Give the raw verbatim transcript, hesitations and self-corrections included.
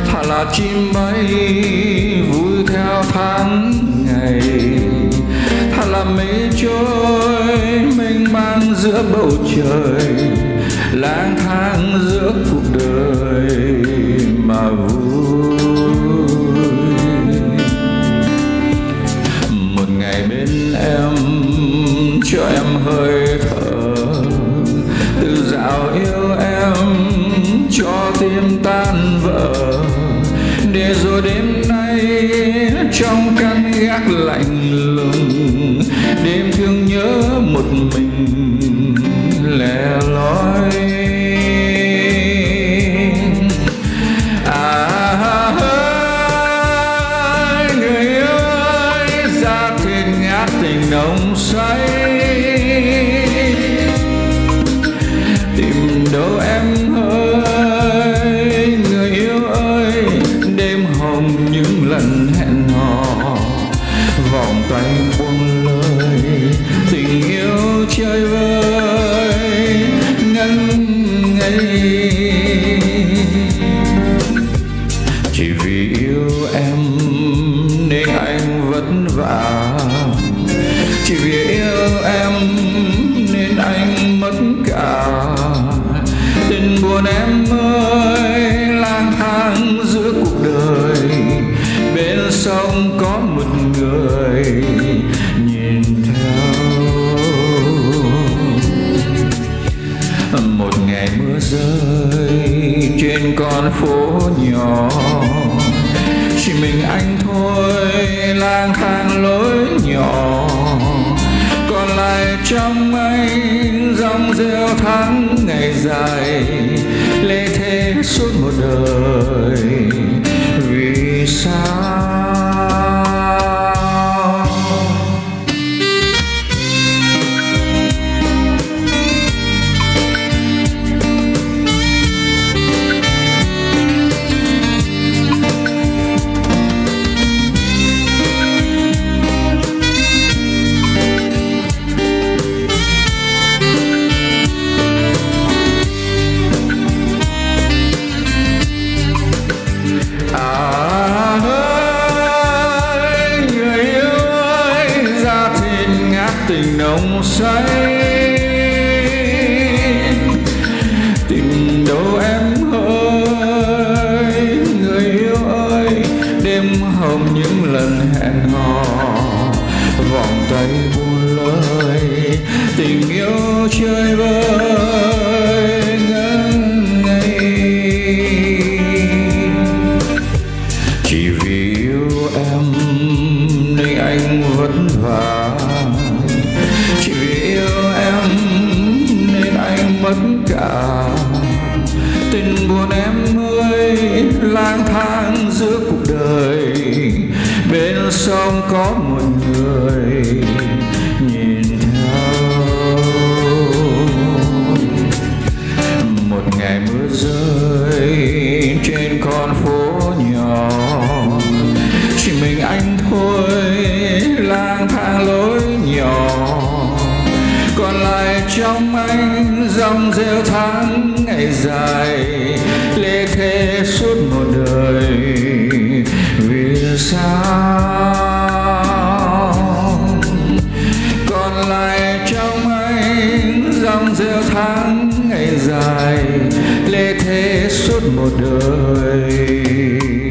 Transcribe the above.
thà là chim bay vui theo tháng ngày, thà là mây trôi mênh mang giữa bầu trời, lang thang giữa cuộc đời mà vui. Một ngày bên em cho em hơi thở, từ dạo yêu em cho tim tan vỡ, để rồi đêm nay trong căn gác lạnh lùng, đêm thương nhớ một mình lẻ loi. À ơi, người yêu ơi, da thịt ngát tình nồng say, tìm đâu em ơi, người yêu ơi, đêm hồng những lần hẹn hò, vòng tay buông lời tình yêu chơi vơi ngân ngây. Chỉ vì yêu em nên anh vất vả, chỉ vì yêu em nên anh mất cả. Tình buồn em ơi, lang thang giữa cuộc đời, bên sông có một người nhìn theo. Một ngày mưa rơi trên con phố nhỏ, chỉ mình anh thôi lang thang lối nhỏ, còn lại trong anh dòng rêu tháng ngày dài, lê thê suốt một đời. Vì sao tình nồng say, tìm đâu em ơi, người yêu ơi, đêm hồng những lần hẹn hò, vòng tay buông lời tình yêu chơi vơi ngân ngây. Chỉ vì yêu em nên anh vất vả, chỉ vì yêu em nên anh mất cả. Tình buồn em ơi, lang thang giữa cuộc đời, bên sông có một người nhìn theo. Một ngày mưa rơi trên con phố nhỏ, chỉ mình anh thôi lang thang lối nhỏ, còn lại trong anh dòng rêu tháng ngày dài, lê thê suốt một đời. Vì sao còn lại trong anh dòng rêu tháng ngày dài, lê thê suốt một đời.